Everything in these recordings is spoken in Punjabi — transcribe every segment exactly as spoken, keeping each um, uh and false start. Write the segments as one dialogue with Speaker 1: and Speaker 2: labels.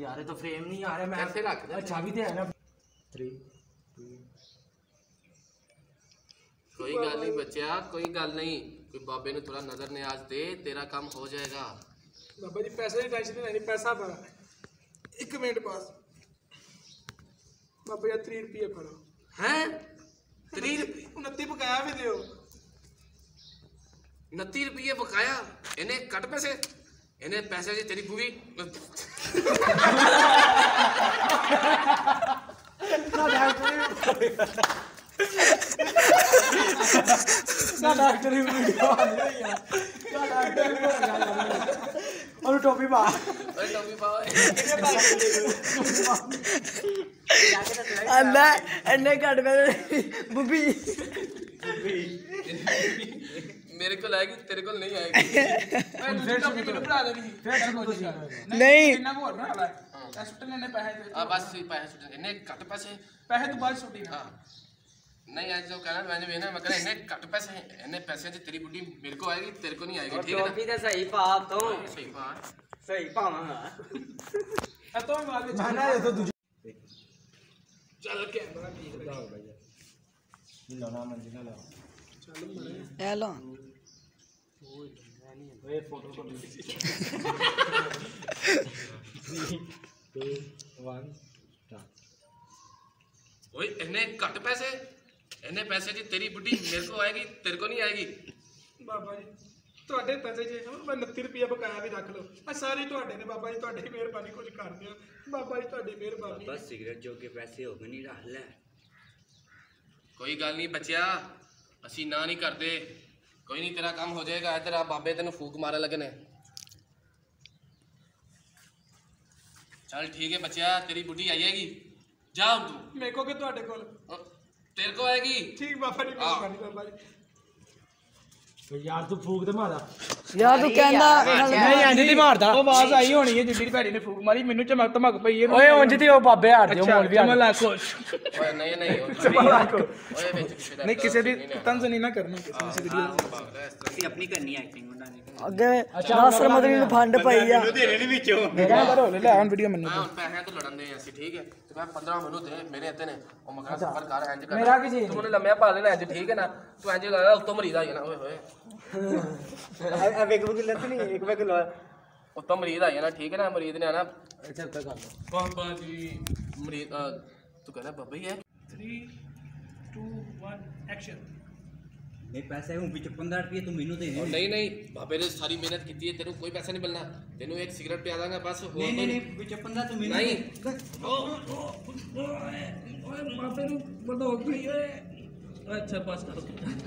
Speaker 1: यार ये तो फ्रेम नहीं आ रहा मैं
Speaker 2: कैसे रख दे
Speaker 1: अच्छा भी तो है ना थ्री
Speaker 2: कोई गल नहीं बच्चा कोई गल नहीं कोई बाबे ने थोड़ा नजर न्याज दे तेरा काम हो जाएगा
Speaker 3: बाबा जी पैसे की टेंशन नहीं पैसा बड़ा एक मिनट पास बाबा जी तीस रुपये फड़ो
Speaker 2: हैं तीस
Speaker 3: उनती बकाया भी दियो
Speaker 2: उनती रुपये बकाया इन्हें कट पैसे इन्हें पैसे जी तेरी बुवी
Speaker 1: ना डॉक्टर ही वीडियो आ रही है ना डॉक्टर और टोपी पा
Speaker 2: ओए टोपी पाओ
Speaker 4: अल्लाह इन्ने कट पे बुबी
Speaker 2: मेरे को आएगी तेरे को नहीं आएगी
Speaker 4: नहीं
Speaker 2: हां बस पैसे सुट इन्हें कट पैसे
Speaker 3: पैसे तो बाद छुट्टी
Speaker 2: हां नहीं आज जो कहना मैंने वेना मैं कहना इन्हें कट पैसे इन्हें पैसे जी तेरी बुड्ढी मेरे को आएगी तेरे को नहीं आएगी ठीक है
Speaker 5: टोपी तो सही पा तो
Speaker 2: सही पा
Speaker 5: सही पावांगा
Speaker 3: तो बाद में
Speaker 1: ना ये तो दूसरी
Speaker 3: चल कैमरा ठीक लगा
Speaker 1: ये लो ना मंजिल लो
Speaker 3: चल मरे
Speaker 4: ए लो
Speaker 1: ये फोटो को थ्री टू वन स्टार्ट
Speaker 2: ओए इन्हें कट पैसे इन्हें पैसे जी तेरी बुड्ढी मेरे को आएगी तेरे को नहीं आएगी
Speaker 3: बाबा जी ਤੁਹਾਡੇ ਪੈਸੇ ਜੇ ਮੈਂ उनती ਰੁਪਏ ਬਕਾਇਆ ਵੀ ਰੱਖ ਲਓ ਆ ਸਾਰੇ ਤੁਹਾਡੇ ਨੇ ਬਾਬਾ ਜੀ ਤੁਹਾਡੀ ਮਿਹਰਬਾਨੀ ਕੁਝ ਕਰ ਦਿਓ ਬਾਬਾ ਜੀ ਤੁਹਾਡੀ ਮਿਹਰਬਾਨੀ
Speaker 5: बस सिगरेट जो के पैसे हो गए नहीं रख ले
Speaker 2: कोई गल नहीं बच्चा असी ना नहीं करते कोई नहीं तेरा काम हो जाएगा इधर आ बाबे तेन फूक मारे लगे ने चल ठीक है बच्चा तेरी बुढ़ी आई जाएगी जा तू
Speaker 3: ਮੇਰੇ ਕੋ ਕਿ ਤੁਹਾਡੇ ਕੋਲ
Speaker 2: तेरे को आएगी
Speaker 3: ਠੀਕ ਬਾਬਾ ਜੀ ਮਿਹਰਬਾਨੀ ਬਾਬਾ ਜੀ
Speaker 1: यार तू फूक दे मारा
Speaker 4: यार तू कहंदा
Speaker 1: नहीं इंज नहीं मारदा
Speaker 3: ਉਹ ਆਵਾਜ਼ ਆਈ ਹੋਣੀ ਹੈ ਜਿੱਡੀ ਭੈੜੀ ਨੇ ਫੂਕ ਮਾਰੀ ਮੈਨੂੰ ਚਮਕ ਧਮਕ ਪਈ ਹੈ
Speaker 1: ओए उंज दी ओ बाबे हार दियो मौलवी हार
Speaker 3: ਚਮਲਾ ਖੁਸ਼
Speaker 2: ओए नहीं नहीं ओए बेच किसी दा
Speaker 3: ਨਹੀਂ ਕਿਸੇ ਦੀ ਤੰਜ਼ ਨਹੀਂ ਨਾ ਕਰਨਾ ਕਿਸੇ ਦੀ ਵੀਡੀਓ
Speaker 5: ਅਸੀਂ ਆਪਣੀ ਕਰਨੀ ਹੈ ਐਕਟਿੰਗ ਉਹਨਾਂ ਨੇ
Speaker 4: ਅੱਗੇ ਨਾਸਰ ਮਦਨੀ ਨੂੰ ਫੰਡ ਪਈ ਆ
Speaker 5: ਤੇਰੇ ਨਹੀਂ ਵਿੱਚੋਂ
Speaker 3: ਮੇਰਾ ਕਰੋ ਲੈ ਹੁਣ ਵੀਡੀਓ ਮੈਨੂੰ
Speaker 2: मैं पैसे तो लड़न दे ऐसी ठीक है तो मैं पंद्रह मिनट दे मेरे इतने ओ मखा सफर कर इंज कर
Speaker 1: मेरा की चीज
Speaker 2: तू ने लम्या पा लेना इंज ठीक है ना तू इंज लगा उत्तो मरीज आ जाना ओए होए
Speaker 5: अब एक बगे लत नहीं एक बगे लो
Speaker 2: उत्तो मरीज आ जाना ठीक है ना मरीज ने आना
Speaker 1: अच्छा तक कर लो
Speaker 2: बाबा जी मरीज तू कहना बाबा ही है
Speaker 3: तीन दो एक एक्शन
Speaker 5: मेरे पैसे हूं पीछे पंद्रह रुपए तू मेनू देने
Speaker 2: नहीं नहीं बाबे ने सारी मेहनत की है तेरे कोई पैसा नहीं मिलना तेनू एक सिगरेट पिया दूंगा बस हो
Speaker 5: नहीं नहीं नहीं पीछे पंद्रह तू मेनू
Speaker 2: नहीं
Speaker 3: ਬਾਬੇ ਨੂੰ ਬਦੋ ਗਈ ਓਏ अच्छा पास करो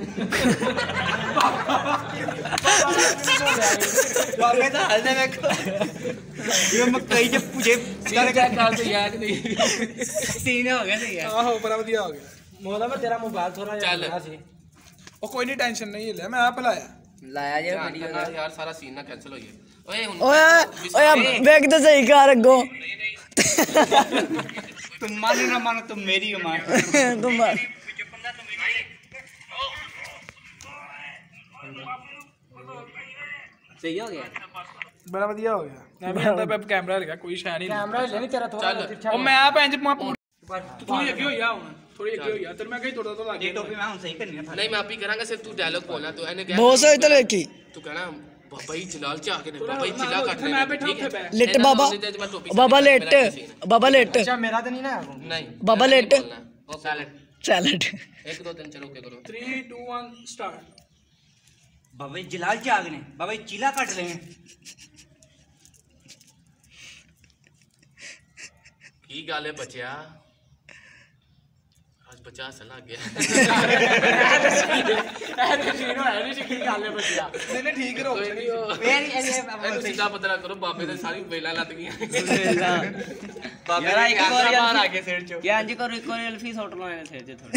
Speaker 5: बाबे दा हाल ने देखो ये मकई जे पूजे
Speaker 2: तेरे क्या काल से याद नहीं
Speaker 5: तीन हो गया नहीं यार
Speaker 3: ਆਹੋ ਬੜਾ ਵਧੀਆ ਹੋ ਗਿਆ
Speaker 1: मौला में तेरा मोबाइल थोड़ा
Speaker 2: चल।
Speaker 1: यार सी
Speaker 3: ਉਹ ਕੋਈ ਨਹੀਂ ਟੈਨਸ਼ਨ ਨਹੀਂ ਲੈ ਮੈਂ ਆਪ ਲਾਇਆ
Speaker 5: लाया जे
Speaker 2: ध्यान
Speaker 5: वीडियो
Speaker 2: करना यार सारा सीन ना कैंसिल हो जाए ओए हुन
Speaker 4: ਓਏ ਓਏ ਵੇਖ ਤੇ ਸਹੀ ਕਰ ਅੱਗੋ
Speaker 5: तुम मानो ना मानो तुम मेरी हो मान
Speaker 4: ਤੂੰ ਮਾਰ
Speaker 5: सही हो गया
Speaker 3: ਬੜਾ ਵਧੀਆ ਹੋ ਗਿਆ ਐਵੇਂ ਹੁੰਦਾ ਪੈਪ ਕੈਮਰਾ ਲਗਾ ਕੋਈ ਸ਼ੈ ਨਹੀਂ
Speaker 1: कैमरा ले नहीं तेरा थोड़ा
Speaker 3: ਉਹ ਮੈਂ ਆਪ ਇੰਜ ਮੈਂ ਥੋੜੀ ਅੱਗੇ ਹੋਈ ਆ ਹੁਣ ਥੋੜੀ ਅੱਗੇ ਹੋਈ ਆ ਤੈਨੂੰ ਮੈਂ ਕਹੀ ਤੋੜਾ ਤੋਂ ਲੱਗ
Speaker 5: ये टोपी मैं हूं सही करनी है
Speaker 2: नहीं मैं आप ही करांगा सिर्फ तू डायलॉग बोलना तो एने क्या
Speaker 4: ਬਹੁਤ ਸੋਈ ਤੇ ਵੇਖੀ
Speaker 2: तू कहना बाबा जी जलाल चा के ने बाबा जी चिल्ला काट
Speaker 3: मैं बैठा
Speaker 2: ठीक है
Speaker 3: उठे
Speaker 4: ਲਿਟ ਬਾਬਾ ਬਾਬਾ ਲਿਟ ਬਾਬਾ ਲਿਟ
Speaker 1: अच्छा मेरा तो नहीं ना है
Speaker 2: नहीं
Speaker 4: बाबा लेट।
Speaker 2: ओ सैलेड
Speaker 4: सैलड
Speaker 2: एक दो दिन चलो के करो
Speaker 3: तीन दो एक स्टार्ट
Speaker 5: बाबा जी जलाल जाग ने बाबा जी चिल्ला काट रहे हैं
Speaker 2: की गल है बच्चा आज बच्चा हसन लग गया
Speaker 1: ऐसे सीन होया नहीं सी की गल है बच्चा
Speaker 3: नहीं नहीं ठीक रहो
Speaker 2: कोई नहीं ओ ਇਹਨੂੰ ਸਿੱਧਾ ਪਤਲਾ ਕਰੋ ਬਾਬੇ ਦੇ ਸਾਰੀ ਵੇਲਾਂ ਲੱਤ ਗਈਆਂ
Speaker 5: बाबा यार एक बार बाहर आ गए सिर चो या अंजी करो एक और एल्फी शॉट लो ऐसे जे थोड़ा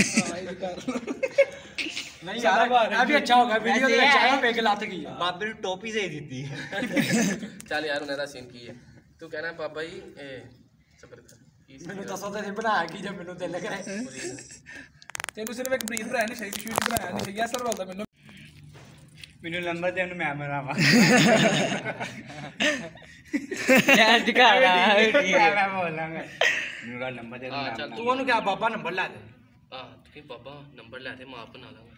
Speaker 1: नहीं यार अभी अच्छा होगा वीडियो में अच्छा है पेग लत गई
Speaker 5: बाबे ने टोपी सही दी थी
Speaker 2: ਚੱਲ ਯਾਰ ਉਹਨਾਂ ਦਾ ਸੀਨ ਕੀ ਹੈ ਤੂੰ ਕਹਿਣਾ ਬਾਬਾ ਜੀ ਇਹ ਸਬਰ ਕਰ
Speaker 1: ਮੈਨੂੰ ਦੱਸੋ ਤੇ ਬਣਾਇਆ ਕੀ ਜੇ ਮੈਨੂੰ ਦਿਲ ਕਰੇ
Speaker 3: ਤੈਨੂੰ ਸਿਰਫ ਇੱਕ ਬਰੀਥ ਬਣਾਇਆ ਨਹੀਂ ਸਹੀ ਸ਼ੂਟ ਬਣਾਇਆ ਨਹੀਂ ਸਹੀ ਅਸਰ ਬੋਲਦਾ ਮੈਨੂੰ
Speaker 5: ਮੈਨੂੰ ਨੰਬਰ ਦੇ ਉਹਨੂੰ ਮੈਂ ਮਰਾਵਾ ਇੰਜ ਕਰ ਆ
Speaker 1: ਮੈਂ ਬੋਲਾਂਗਾ ਮੇਰਾ ਨੰਬਰ ਦੇ
Speaker 2: ਹਾਂ, ਚੱਲ
Speaker 1: ਤੂੰ ਉਹਨੂੰ ਕਿਹਾ ਬਾਬਾ ਨੰਬਰ ਲੈ ਦੇ
Speaker 2: ਆ ਕਿ ਬਾਬਾ ਨੰਬਰ ਲੈ ਤੇ ਮਾਪ ਬਣਾ ਲਾਂਗਾ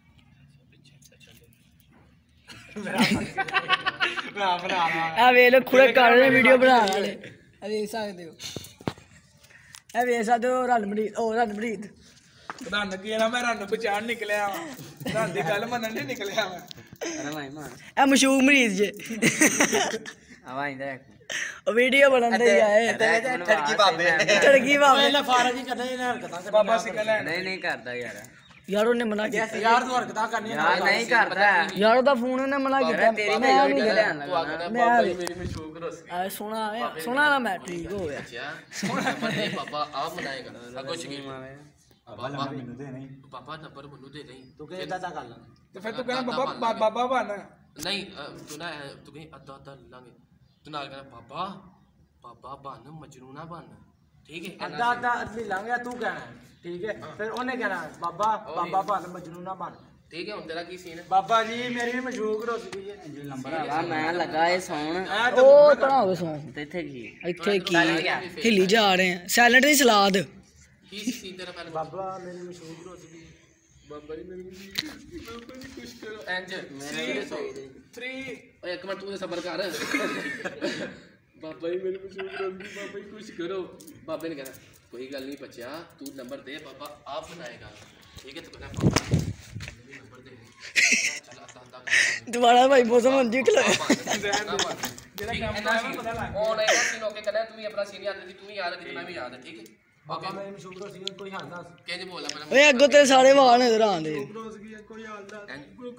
Speaker 1: ਮੈਂ ਬਣਾ ਲਾ
Speaker 4: ਆ ਵੇਖ ਲੋ ਖੁੜੇ ਕਰ ਰਹੇ ਵੀਡੀਓ ਬਣਾ ਵਾਲੇ ਆ ਵੇਖ ਸਕਦੇ ਹੋ ਇਹ ਵੇਖ ਸਕਦੇ ਹੋ ਰਣਮਰੀਤ ਉਹ ਰਣਮਰੀਤ
Speaker 3: ਰੰਨ ਕੀ ਨਾ ਮੈਂ ਰੰਨ ਪਛਾਣ ਨਿਕਲਿਆ ਵਾ ਰੰਨ ਦੀ ਗੱਲ ਮੰਨਣ ਨਹੀਂ ਨਿਕਲਿਆ ਵਾ
Speaker 5: ਅਰੇ ਮਾਈ ਮਾਰ
Speaker 4: ਇਹ ਮਸ਼ਹੂਰ ਮਰੀਜ਼ ਜੇ
Speaker 5: ਆਵਾ ਇੰਦਾ
Speaker 4: ਉਹ ਵੀਡੀਓ ਬਣਾਉਂਦੇ ਹੀ ਆਏ
Speaker 5: ਠੜਕੀ ਬਾਬੇ
Speaker 4: ਟੜਕੀ ਬਾਬੇ
Speaker 1: ਪਹਿਲਾਂ ਫਾਰਜ ਹੀ ਕਰਦਾ ਇਹਨਾਂ ਹਰਕਤਾਂ ਕਰਨੀਆਂ
Speaker 3: ਬਾਬਾ ਸਿੱਕਾ ਲੈਣ
Speaker 5: ਨਹੀਂ ਨਹੀਂ ਕਰਦਾ ਯਾਰ
Speaker 4: ਯਾਰ ਉਹਨੇ ਮਨਾ ਕੀਤਾ
Speaker 1: ਯਾਰ ਤੂੰ ਹਰਕਤਾਂ ਕਰਨੀਆਂ
Speaker 5: ਯਾਰ ਨਹੀਂ ਕਰਦਾ
Speaker 4: ਯਾਰ ਉਹਦਾ ਫੋਨ ਉਹਨੇ ਮਨਾ ਕੀਤਾ
Speaker 5: ਤੇਰੀ
Speaker 4: ਮੈਂ
Speaker 5: ਮੈਂ
Speaker 4: ਨਹੀਂ
Speaker 5: ਵੀਡੀਓ
Speaker 4: ਕੀਤਾ
Speaker 5: ਲੈਣ
Speaker 2: ਤੂੰ ਆਖਦਾ
Speaker 5: ਲੱਗਾ
Speaker 2: ਬਾਬਾ ਜੀ ਮੇਰੀ ਮਸ਼ਹੂਰ ਰੋਸੀ
Speaker 4: ਆ ਸੋਹਣਾ ਆਇਆ ਸੋਹਣਾ ਨਾ ਮੈਂ ਠੀਕ ਹੋ ਗਿਆ
Speaker 2: ਬੱਚਿਆ ਨੰਬਰ ਦੇ ਬਾਬਾ ਆ ਬਣਾਏਗਾ ਅੱਗੋਂ ਸ਼ਕੀਲ
Speaker 1: ਬਾਬਾ ਨੰਬਰ ਮੈਨੂੰ ਦੇ ਨਹੀਂ
Speaker 2: ਬਾਬਾ ਨੰਬਰ ਮੈਨੂੰ ਦੇ ਨਹੀਂ
Speaker 1: ਤੂੰ ਕਿਹ ਇਦਾਂ ਦਾ ਕਰ ਲਾ
Speaker 3: ਤੇ ਫਿਰ ਤੂੰ ਕਹਿੰਦਾ ਬਾਬਾ ਬਾ- ਬਾਬਾ ਬਣ
Speaker 2: ਨਹੀਂ ਅ, ਤੂੰ ਨਾ ਐ- ਤੂੰ ਕਹੀਂ ਅੱਧਾ ਅੱਧਾ ਲੈ ਲਾਂਗੇ ਤੂੰ ਨਾਲ ਕਹਿੰਦਾ ਬਾਬਾ ਬਾਬਾ ਬਣ ਮਜਨੂ ਨਾ ਬਣ ਠੀਕ ਹੈ ਇੰਨਾ
Speaker 1: ਅੱਧਾ ਅੱਧਾ ਅਦਲੀ ਲਾਂਗੇ ਤੂੰ ਕਹਿਣਾ ਠੀਕ ਹੈ ਫਿਰ ਉਹਨੇ ਕਹਿਣਾ ਬਾਬਾ ਬਾਬਾ ਬਣ ਮਜਨੂ ਨਾ ਬਣ
Speaker 2: ਠੀਕ ਹੈ ਹੁਣ ਤੇਰਾ ਕੀ ਸੀਨ ਹੈ
Speaker 1: ਬਾਬਾ ਜੀ ਮੇਰੀ ਵੀ ਮਸ਼ਹੂਰ ਹੋ ਚੁੱਕੀ ਹੈ ਜੀ ਨੰਬਰ
Speaker 5: ਆ ਮੈਂ ਲੱਗਾ ਇਹ ਸੌਣ
Speaker 4: ਉਹ ਤਣਾ ਹੋਵੇ ਸੌਂ
Speaker 5: ਤੇ ਇੱਥੇ ਕੀ
Speaker 4: ਇੱਥੇ ਕੀ ਹਿੱਲੀ ਜਾ ਰਹੇ ਆ ਸੈਲਡ ਦੀ ਸਲਾਦ
Speaker 2: ਕੀ ਸੀਨ ਤੇਰਾ ਪਹਿਲਾਂ
Speaker 1: ਬਾਬਾ ਮੇਰੀ ਮਸ਼ਹੂਰ ਹੋ ਚੁੱਕੀ ਹੈ
Speaker 2: ਬਾਬਾ ਜੀ ਮੇਰੀ ਬਾਬਾ ਜੀ ਕੁਛ ਕਰੋ ਇੰਜ
Speaker 3: ਥ੍ਰੀ
Speaker 2: ਓਏ ਇੱਕ ਮਿੰਟ ਤੂੰ ਤੇ ਸਬਰ ਕਰ ਬਾਬਾ ਜੀ ਮੇਰੀ ਮਸ਼ਹੂਰ ਰੋਂਦੀ ਬਾਬਾ ਜੀ ਕੁਛ ਕਰੋ ਬਾਬੇ ਨੇ ਕਹਿਣਾ ਕੋਈ ਗੱਲ ਨਹੀਂ ਬੱਚਿਆ ਤੂੰ ਨੰਬਰ ਦੇ ਬਾਬਾ ਆਪ ਬਣਾਏਗਾ ਠੀਕ ਹੈ ਤੂੰ ਕਹਿੰਦਾ ਬਾਬਾ ਮੈਨੂੰ ਨੰਬਰ ਦੇ ਚੱਲ ਅੱਧਾ ਅੱਧਾ ਕਰ
Speaker 4: ਦੁਬਾਰਾ ਭਾਈ ਮੌਸਮ ਹੁੰਦੀ ਕਿ
Speaker 2: ਜਿਹੜਾ ਕੰਮ ਆਇਆ ਪਤਾ ਲੱਗ ਗਿਆ ਉਹ ਨਹੀਂ ਸੀਨ ਓਕੇ ਕਰਨਾ ਤੂੰ ਵੀ ਆਪਣਾ ਸੀਨ ਯਾਦ ਰੱਖੀ ਤੂੰ ਵੀ ਯਾਦ ਰੱਖੀ ਮੈਂ ਵੀ ਯਾਦ ਹੈ ਠੀਕ ਹੈ
Speaker 1: ਬਾਬਾ ਮੇਰੀ ਮਸ਼ਹੂਰ ਹੋ ਚੁੱਕੀ ਕੋਈ ਹਾਲ ਦੱਸ
Speaker 2: ਕਿੰਜ ਬੋਲਣਾ ਪਹਿਲਾਂ
Speaker 4: ਓਏ ਅੱਗੋਂ ਤੇ ਸਾਰੇ ਵਾਲ ਨਜ਼ਰ ਆਉਂਦੇ
Speaker 3: ਰੋਜ਼ ਕੀ ਕੋਈ ਹਾਲ ਦੱਸ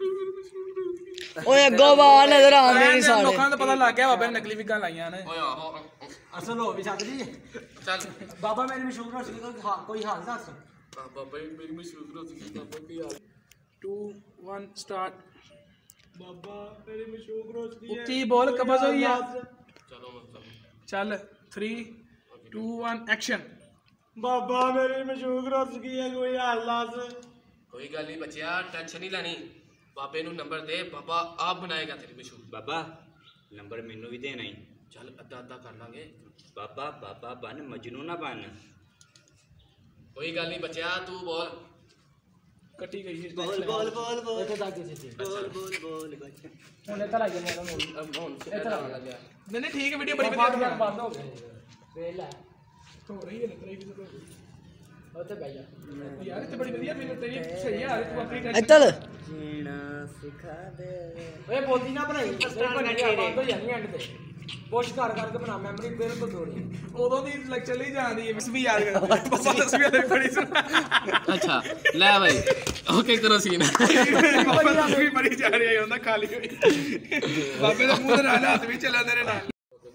Speaker 4: ਓਏ ਅੱਗੋਂ ਵਾਲ ਨਜ਼ਰ ਆਉਂਦੇ ਨਹੀਂ ਸਾਰੇ
Speaker 3: ਲੋਕਾਂ ਨੂੰ ਪਤਾ ਲੱਗ ਗਿਆ ਬਾਬੇ ਨੇ ਨਕਲੀ ਵਿਗਾਂ ਲਾਈਆਂ ਨੇ
Speaker 2: ਓਏ ਆਹੋ
Speaker 1: ਅਸਲ ਹੋ ਵੀ ਸਕਦੀ ਹੈ
Speaker 2: ਚੱਲ
Speaker 1: ਬਾਬਾ ਮੇਰੀ ਮਸ਼ਹੂਰ ਹੋ ਚੁੱਕੀ ਕੋਈ ਹਾਲ ਕੋਈ ਹਾਲ ਦੱਸ
Speaker 2: ਬਾਬਾ ਜੀ ਮੇਰੀ ਮਸ਼ਹੂਰ ਹੋ ਗਈ ਬਾਬਾ ਕੀ ਹਾਲ
Speaker 3: ਟੂ ਵਨ ਸਟਾਰਟ
Speaker 1: ਬਾਬਾ ਮੇਰੀ ਮਸ਼ਹੂਰ ਹੋ ਚੁੱਕੀ
Speaker 3: ਉੱਤੀ ਬੋਲ ਕਬਜ਼ ਹੋਈ ਆ
Speaker 2: ਚਲੋ
Speaker 3: ਚੱਲ ਥ੍ਰੀ ਟੂ ਵਨ ਐਕਸ਼ਨ
Speaker 1: ਬਾਬਾ ਮੇਰੀ ਮਸ਼ਹੂਰ ਹੋ ਚੁੱਕੀ ਹੈ ਕੋਈ ਹਾਲ ਦੱਸ
Speaker 2: ਕੋਈ ਗੱਲ ਨਹੀਂ ਬੱਚਿਆ ਟੈਨਸ਼ਨ ਨਹੀਂ ਲੈਣੀ ਬਾਬੇ ਨੂੰ ਨੰਬਰ ਦੇ ਬਾਬਾ ਆਪ ਬਣਾਏਗਾ ਤੇਰੀ ਮਸ਼ਹੂਰ
Speaker 6: ਬਾਬਾ ਨੰਬਰ ਮੈਨੂੰ ਵੀ ਦੇਣਾ ਹੀ
Speaker 2: ਚੱਲ ਅੱਧਾ ਅੱਧਾ ਕਰ ਲਾਂਗੇ
Speaker 6: ਬਾਬਾ ਬਾਬਾ ਬਨ ਮਜਨੂ ਨਾ ਬਨ
Speaker 2: ਕੋਈ ਗੱਲ ਨਹੀਂ ਬੱਚਿਆ ਤੂੰ ਬੋਲ
Speaker 3: ਕੱਟੀ ਗਈ ਹੈ
Speaker 1: ਬੋਲ ਬੋਲ ਬੋਲ ਬੋਲ ਇੱਥੇ ਤੱਕ ਸੀ ਬੋਲ ਬੋਲ ਬੋਲ ਹੁਣ ਇੱਧਰ ਆ ਗਿਆ ਮੇਰਾ ਮੋਲ
Speaker 2: ਅਬ ਹੁਣ ਇੱਧਰ ਆਉਣ ਲੱਗਿਆ
Speaker 3: ਨਹੀਂ ਨਹੀਂ ਠੀਕ ਹੈ ਵੀਡੀਓ ਬੜੀ ਵਧੀਆ ਬਣਾ
Speaker 1: ਬੰਦ ਹੋ ਗਏ ਵੇਲਾ
Speaker 3: ਹੋ ਰਹੀ ਹੈ ਲੱਗ ਰਹੀ ਹੈ
Speaker 1: ਉੱਥੇ ਬਹਿ ਜਾ
Speaker 3: ਯਾਰ ਇਹ ਤਾਂ ਬੜੀ ਵਧੀਆ ਮੈਨੂੰ ਤੇਰੀ ਸਹੀ ਆ ਤੂੰ ਆਪਣੀ tension-
Speaker 4: ਇੱਧਰ
Speaker 5: ਜੀਣਾ ਸਿਖਾ ਦੇ
Speaker 1: ਓਏ ਬੋਲੀ ਨਾ ਬਣਾਈ ਬੰਦ ਹੋ ਜਾਣੀ ਐਂਡ ਤੇ ਪੁਸ਼ ਕਰ ਕਰਕੇ ਬਣਾ ਮੈਮਰੀ ਬਿਲਕੁਲ ਥੋੜੀ
Speaker 3: ਉਦੋਂ ਦੀ ਲੱਗ ਚੱਲੀ ਜਾਂਦੀ ਹੈ ਮਿਸ ਵੀ ਯਾਦ ਕਰ ਬਾਬਾ ਤਸਵੀਰ ਦੇ ਬੜੀ ਸੁਣਾ
Speaker 2: ਅੱਛਾ ਲੈ ਭਾਈ ਓਕੇ ਕਰੋ ਸੀਨ
Speaker 3: ਬਾਬਾ ਤਸਵੀਰ ਬੜੀ ਜਾ ਰਹੀ ਹੈ ਉਹਨਾਂ ਖਾਲੀ ਹੋਈ ਬਾਬੇ ਦੇ ਮੂੰਹ ਦੇ ਨਾਲ ਹੱਥ ਵੀ ਚੱਲਦਾ ਤੇਰੇ ਨਾਲ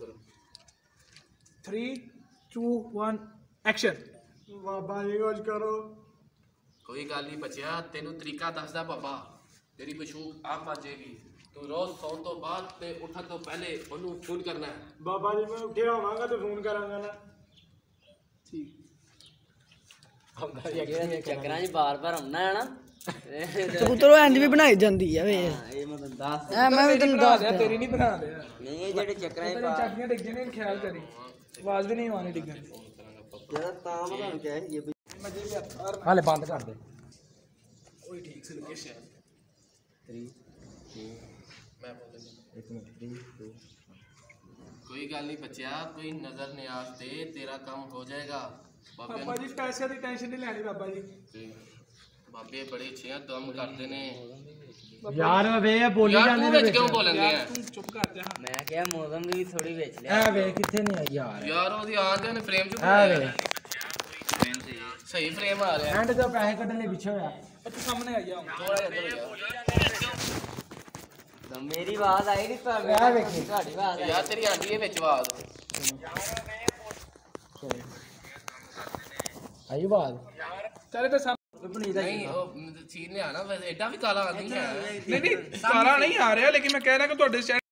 Speaker 3: ਥ੍ਰੀ ਟੂ ਵਨ ਐਕਸ਼ਨ
Speaker 1: ਬਾਬਾ ਜੀ ਕੁਝ ਕਰੋ
Speaker 2: ਕੋਈ ਗੱਲ ਨਹੀਂ ਬੱਚਿਆ ਤੈਨੂੰ ਤਰੀਕਾ ਦੱਸਦਾ ਬਾਬਾ ਤੇਰੀ ਮਸ਼ਹੂਰ ਆਪ ਬਣ ਜਾਏਗੀ ਤੂੰ ਰੋਜ਼ ਸੌਣ ਤੋਂ ਬਾਅਦ ਤੇ ਉੱਠਣ ਤੋਂ ਪਹਿਲੇ ਉਹਨੂੰ ਫੋਨ ਕਰਨਾ ਹੈ
Speaker 1: ਬਾਬਾ ਜੀ ਮੈਂ ਉੱਠਿਆ ਹੋਵਾਂਗਾ ਤੇ ਫੋਨ ਕਰਾਂਗਾ ਨਾ
Speaker 5: ਚੱਕਰਾਂ 'ਚ ਬਾਰ ਬਾਰ ਆਉਣਾ ਹੈ ਨਾ
Speaker 4: ਕਬੂਤਰ ਇੰਜ ਵੀ ਬਣਾਈ ਜਾਂਦੀ ਆ ਵੇ
Speaker 5: ਹਾਂ, ਇਹ ਮੈਂ ਤੈਨੂੰ ਦੱਸ
Speaker 4: ਐ ਮੈਂ ਵੀ ਤੈਨੂੰ ਦੱਸ
Speaker 3: ਦਿਆਂ, ਤੇਰੀ ਨਹੀਂ ਬਣਾ ਦੇ
Speaker 5: ਨਹੀਂ ਇਹ ਜਿਹੜੇ ਚੱਕਰਾਂ 'ਚ
Speaker 3: ਤੇਰੀ
Speaker 5: ਬਾਰ
Speaker 3: ਚਾਕੀਆਂ ਡਿੱਗ ਜਾਣੇ ਖਿਆਲ ਕਰੀ ਆਵਾਜ਼ ਵੀ ਨਹੀਂ ਆਉਣੀ ਡਿੱਗਣ ਦੀ
Speaker 5: ਜਿਹੜਾ ਤਾਂ ਮੈਂ ਤੁਹਾਨੂੰ ਕਿਹਾ ਸੀ ਇਹ
Speaker 1: ਹਾਲੇ ਬੰਦ ਕਰ ਦੇ
Speaker 2: ਮੈਂ ਬੋਲ
Speaker 1: ਇੱਕ ਮਿੰਟ ਥ੍ਰੀ ਟੂ
Speaker 2: ਕੋਈ ਗੱਲ ਨਹੀਂ ਬੱਚਿਆ ਕੋਈ ਨਜ਼ਰ ਨਿਆਜ਼ ਤੇ ਤੇਰਾ ਕੰਮ ਹੋ ਜਾਏਗਾ ਬਾਬੇ
Speaker 3: ਬਾਬਾ ਜੀ ਪੈਸੇ ਦੀ ਟੈਨਸ਼ਨ ਨਹੀਂ ਲੈਣੀ ਬਾਬਾ ਜੀ
Speaker 2: ਨੂੰ- ਬਾਬੇ ਬੜੇ ਅੱਛੇ ਆ ਕੰਮ ਕਰਦੇ ਨੇ
Speaker 1: ਯਾਰ ਵੇ ਬੋਲੀ
Speaker 2: ਯਾਰ
Speaker 1: ਜਾਂਦੇ
Speaker 2: ਤੂੰ ਵਿੱਚ ਕਿਉਂ ਬੋਲਣਦੇ ਆ
Speaker 3: ਤੂੰ ਚੁੱਪ ਕਰ ਜਾ
Speaker 5: ਮੈਂ ਕਿਹਾ ਮੌਸਮ ਵੀ ਥੋੜੀ ਵੇਚ ਲਿਆ
Speaker 1: ਐ ਵੇ ਕਿੱਥੇ ਨਹੀਂ ਆ ਯਾਰ
Speaker 2: ਯਾਰ ਉਹਦੀ ਆਂਦੇ ਨੇ ਫਰੇਮ ਚ
Speaker 1: ਐ ਵੇ
Speaker 2: ਸਹੀ ਫਰੇਮ ਆ ਰਿਹਾ
Speaker 1: ਐਂਡ ਤੋਂ ਪੈਸੇ ਕੱਢਣ ਲਈ ਪਿੱਛੇ ਹੋਇਆ
Speaker 3: ਤੂੰ ਸਾਹਮਣੇ ਆਈ ਜਾ
Speaker 2: ਥੋੜਾ ਜਿਹਾ ਇੱਧਰ ਹੋ ਜਾ।
Speaker 5: ਤਾਂ ਮੇਰੀ ਆਵਾਜ਼ ਆਈ ਨਹੀਂ ਪਰ
Speaker 1: ਐ ਵੇਖੀ
Speaker 5: ਤੁਹਾਡੀ ਆਵਾਜ਼ ਆਈ
Speaker 2: ਯਾਰ ਤੇਰੀ ਆਂਦੀ ਹੈ ਵਿੱਚ ਆਵਾਜ਼
Speaker 1: ਆਈ ਬਾਤ
Speaker 3: ਚੱਲ ਤੇ ਸਾਹਮਣੇ
Speaker 2: ਨਹੀਂ ਉਹ ਸੀਨ ਲਿਆ ਨਾ ਵੈਸੇ ਐਡਾ ਵੀ ਕਾਲਾ ਆਂਦੀ ਹੈ
Speaker 3: ਨਹੀਂ ਨਹੀਂ ਸਾਰਾ ਨਹੀਂ ਆ ਰਿਹਾ ਲੇਕਿਨ ਮੈਂ ਕਹਿ ਰਿਹਾ ਕਿ ਤੁਹਾਡੇ